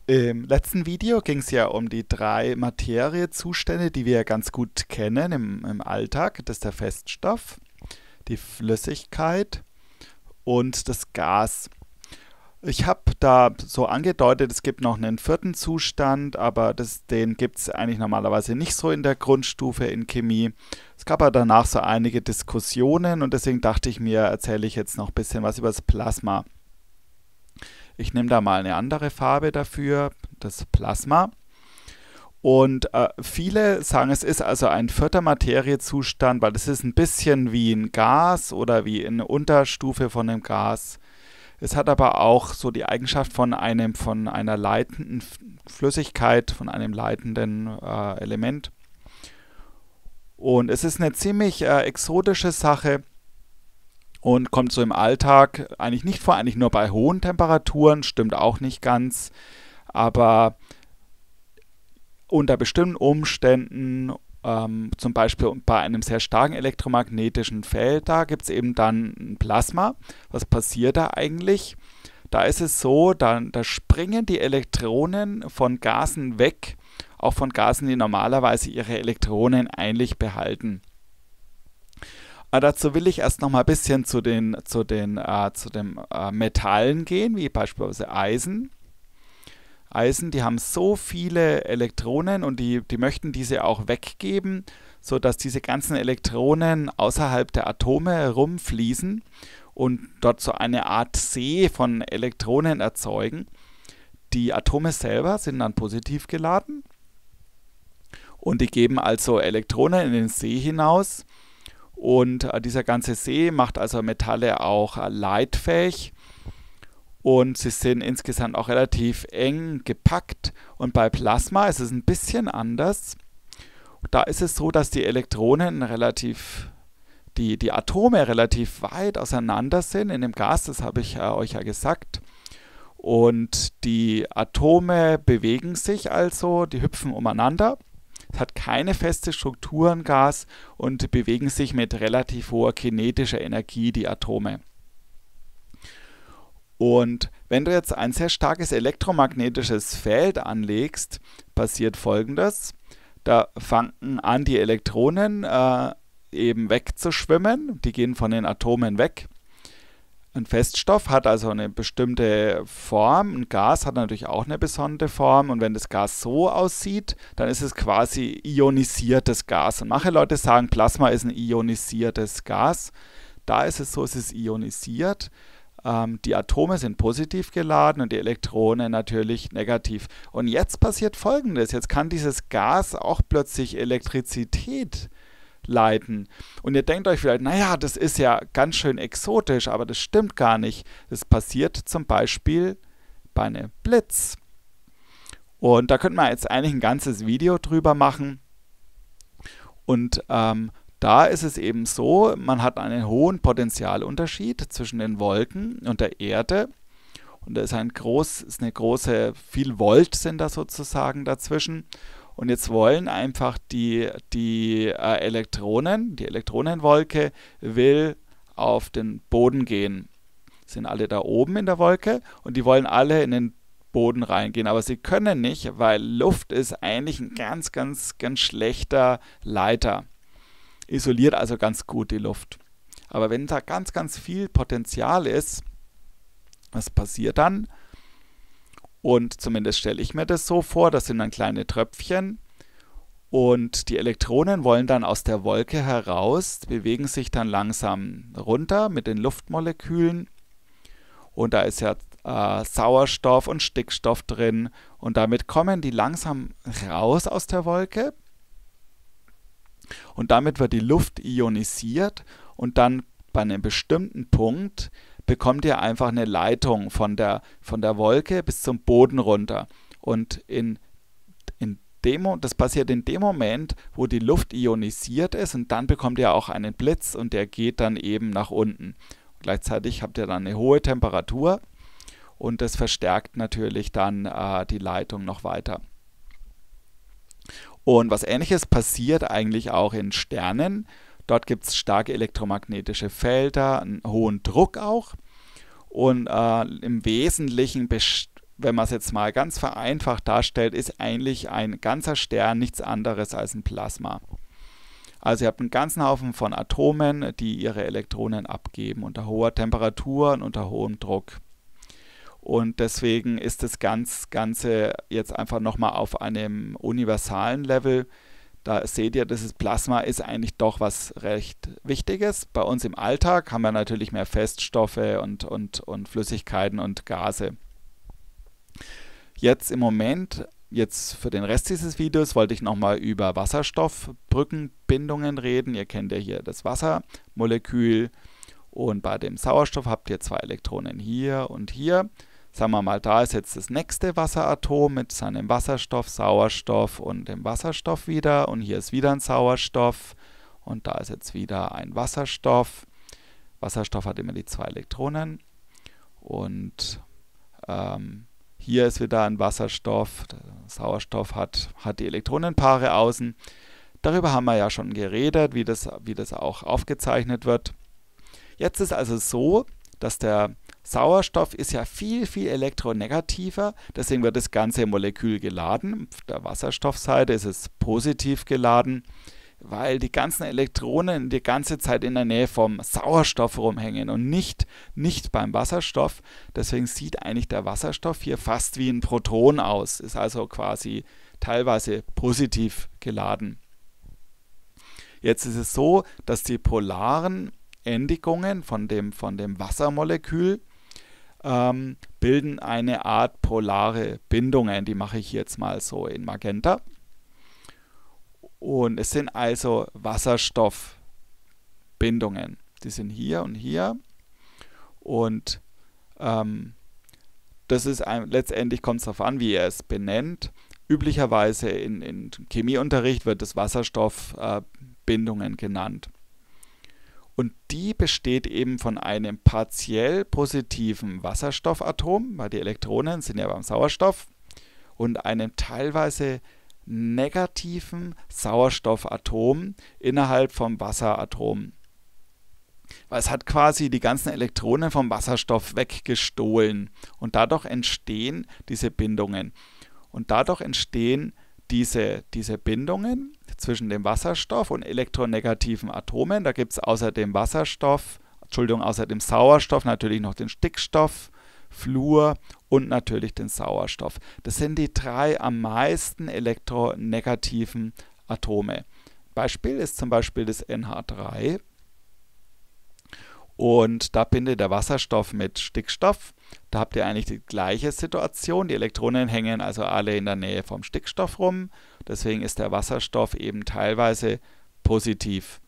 Im letzten Video ging es ja um die drei Materiezustände, die wir ja ganz gut kennen im Alltag. Das ist der Feststoff, die Flüssigkeit und das Gas. Ich habe da so angedeutet, es gibt noch einen vierten Zustand, aber den gibt es eigentlich normalerweise nicht so in der Grundstufe in Chemie. Es gab aber danach so einige Diskussionen und deswegen dachte ich mir, erzähle ich jetzt noch ein bisschen was über das Plasma. Ich nehme da mal eine andere Farbe dafür, das Plasma. Und viele sagen, es ist also ein vierter Materiezustand, weil es ist ein bisschen wie ein Gas oder wie eine Unterstufe von einem Gas. Es hat aber auch so die Eigenschaft von einer leitenden Flüssigkeit, von einem leitenden Element. Und es ist eine ziemlich exotische Sache und kommt so im Alltag eigentlich nicht vor, eigentlich nur bei hohen Temperaturen, stimmt auch nicht ganz, aber unter bestimmten Umständen, zum Beispiel bei einem sehr starken elektromagnetischen Feld, da gibt es eben dann ein Plasma. Was passiert da eigentlich? Da ist es so, da springen die Elektronen von Gasen weg, auch von Gasen, die normalerweise ihre Elektronen eigentlich behalten. Dazu will ich erst noch mal ein bisschen zu den Metallen gehen, wie beispielsweise Eisen. Eisen, die haben so viele Elektronen und die möchten diese auch weggeben, sodass diese ganzen Elektronen außerhalb der Atome herumfließen und dort so eine Art See von Elektronen erzeugen. Die Atome selber sind dann positiv geladen und die geben also Elektronen in den See hinaus. Und dieser ganze See macht also Metalle auch leitfähig und sie sind insgesamt auch relativ eng gepackt. Und bei Plasma ist es ein bisschen anders. Da ist es so, dass die Atome relativ weit auseinander sind in dem Gas, das habe ich euch ja gesagt. Und die Atome bewegen sich also, die hüpfen umeinander. Es hat keine feste Struktur im Gas und bewegen sich mit relativ hoher kinetischer Energie, die Atome. Und wenn du jetzt ein sehr starkes elektromagnetisches Feld anlegst, passiert Folgendes. Da fangen an, die Elektronen eben wegzuschwimmen. Die gehen von den Atomen weg. Ein Feststoff hat also eine bestimmte Form, ein Gas hat natürlich auch eine besondere Form und wenn das Gas so aussieht, dann ist es quasi ionisiertes Gas. Und manche Leute sagen, Plasma ist ein ionisiertes Gas. Da ist es so, es ist ionisiert. Die Atome sind positiv geladen und die Elektronen natürlich negativ. Und jetzt passiert Folgendes, jetzt kann dieses Gas auch plötzlich Elektrizität leiten. Und ihr denkt euch vielleicht, naja, das ist ja ganz schön exotisch, aber das stimmt gar nicht. Das passiert zum Beispiel bei einem Blitz. Und da könnte man jetzt eigentlich ein ganzes Video drüber machen. Und da ist es eben so, man hat einen hohen Potentialunterschied zwischen den Wolken und der Erde. Und da ist eine große, viel Volt sind da sozusagen dazwischen. Und jetzt wollen einfach die Elektronen, die Elektronenwolke will auf den Boden gehen. Sind alle da oben in der Wolke und die wollen alle in den Boden reingehen. Aber sie können nicht, weil Luft ist eigentlich ein ganz, ganz, ganz schlechter Leiter. Isoliert also ganz gut die Luft. Aber wenn da ganz, ganz viel Potenzial ist, was passiert dann? Und zumindest stelle ich mir das so vor, das sind dann kleine Tröpfchen und die Elektronen wollen dann aus der Wolke heraus, bewegen sich dann langsam runter mit den Luftmolekülen und da ist ja Sauerstoff und Stickstoff drin und damit kommen die langsam raus aus der Wolke und damit wird die Luft ionisiert und dann bei einem bestimmten Punkt bekommt ihr einfach eine Leitung von der Wolke bis zum Boden runter. Und das passiert in dem Moment, wo die Luft ionisiert ist und dann bekommt ihr auch einen Blitz und der geht dann eben nach unten. Gleichzeitig habt ihr dann eine hohe Temperatur und das verstärkt natürlich dann die Leitung noch weiter. Und was Ähnliches passiert eigentlich auch in Sternen. Dort gibt es starke elektromagnetische Felder, einen hohen Druck auch. Und im Wesentlichen wenn man es jetzt mal ganz vereinfacht darstellt, ist eigentlich ein ganzer Stern nichts anderes als ein Plasma. Also ihr habt einen ganzen Haufen von Atomen, die ihre Elektronen abgeben unter hoher Temperatur und unter hohem Druck. Und deswegen ist das Ganze jetzt einfach nochmal auf einem universalen Level. Da seht ihr, dieses Plasma ist eigentlich doch was recht Wichtiges. Bei uns im Alltag haben wir natürlich mehr Feststoffe und Flüssigkeiten und Gase. Jetzt im Moment, jetzt für den Rest dieses Videos, wollte ich nochmal über Wasserstoffbrückenbindungen reden. Ihr kennt ja hier das Wassermolekül und bei dem Sauerstoff habt ihr 2 Elektronen hier und hier. Sagen wir mal, da ist jetzt das nächste Wasseratom mit seinem Wasserstoff, Sauerstoff und dem Wasserstoff wieder. Und hier ist wieder ein Sauerstoff und da ist jetzt wieder ein Wasserstoff. Wasserstoff hat immer die 2 Elektronen. Und hier ist wieder ein Wasserstoff. Der Sauerstoff hat die Elektronenpaare außen. Darüber haben wir ja schon geredet, wie das auch aufgezeichnet wird. Jetzt ist also so, dass der Sauerstoff ist ja viel, viel elektronegativer, deswegen wird das ganze Molekül geladen. Auf der Wasserstoffseite ist es positiv geladen, weil die ganzen Elektronen die ganze Zeit in der Nähe vom Sauerstoff rumhängen und nicht beim Wasserstoff. Deswegen sieht eigentlich der Wasserstoff hier fast wie ein Proton aus, ist also quasi teilweise positiv geladen. Jetzt ist es so, dass die polaren Endigungen von dem Wassermolekül bilden eine Art polare Bindungen. Die mache ich jetzt mal so in Magenta. Und es sind also Wasserstoffbindungen. Die sind hier und hier. Und das ist letztendlich kommt es darauf an, wie ihr es benennt. Üblicherweise in Chemieunterricht wird es Wasserstoffbindungen genannt. Und die besteht eben von einem partiell positiven Wasserstoffatom, weil die Elektronen sind ja beim Sauerstoff, und einem teilweise negativen Sauerstoffatom innerhalb vom Wasseratom. Weil es hat quasi die ganzen Elektronen vom Wasserstoff weggestohlen. Und dadurch entstehen diese Bindungen. Und dadurch entstehen diese Bindungen zwischen dem Wasserstoff und elektronegativen Atomen. Da gibt es außer dem Sauerstoff natürlich noch den Stickstoff, Fluor und natürlich den Sauerstoff. Das sind die 3 am meisten elektronegativen Atome. Beispiel ist zum Beispiel das NH3. Und da bindet der Wasserstoff mit Stickstoff. Da habt ihr eigentlich die gleiche Situation. Die Elektronen hängen also alle in der Nähe vom Stickstoff rum. Deswegen ist der Wasserstoff eben teilweise positiv.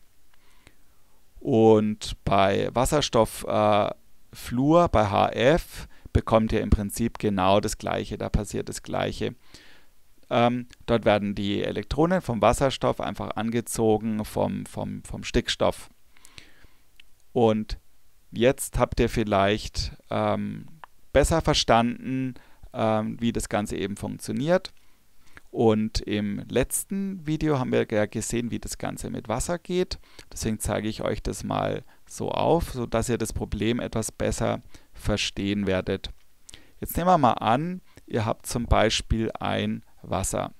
Und bei Wasserstoff Fluor, bei HF, bekommt ihr im Prinzip genau das Gleiche. Da passiert das Gleiche. Dort werden die Elektronen vom Wasserstoff einfach angezogen vom Stickstoff. Und jetzt habt ihr vielleicht besser verstanden, wie das Ganze eben funktioniert. Und im letzten Video haben wir ja gesehen, wie das Ganze mit Wasser geht. Deswegen zeige ich euch das mal so auf, sodass ihr das Problem etwas besser verstehen werdet. Jetzt nehmen wir mal an, ihr habt zum Beispiel ein Wasser.